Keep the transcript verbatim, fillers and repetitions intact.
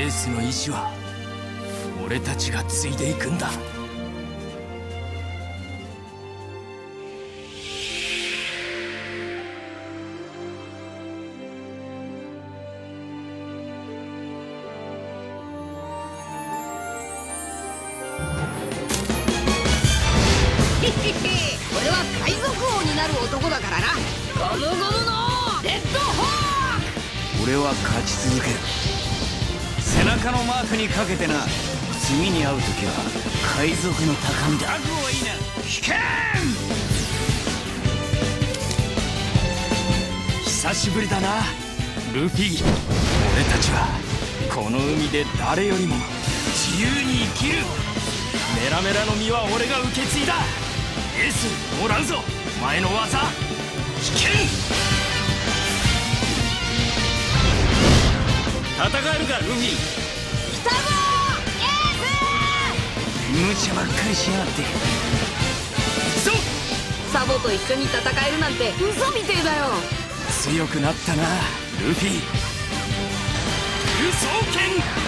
エースの意志は俺たちが継いでいくんだ。 俺は海賊王になる男だからな。ゴムゴムのレッドホーク。 俺は勝ち続ける。背中のマークにかけてな。次に会う時は海賊の高みだ。覚悟はいいな。引けん。久しぶりだなルフィ。俺たちはこの海で誰よりも自由に生きる。メラメラの実は俺が受け継いだ。エースもらうぞお前の技。引けん。戦えるかルフィ。 来たぞエー無茶ばっかりしやがって。そうス。サボと一緒に戦えるなんて嘘みてえだよ。 強くなったなルフィ。輸送剣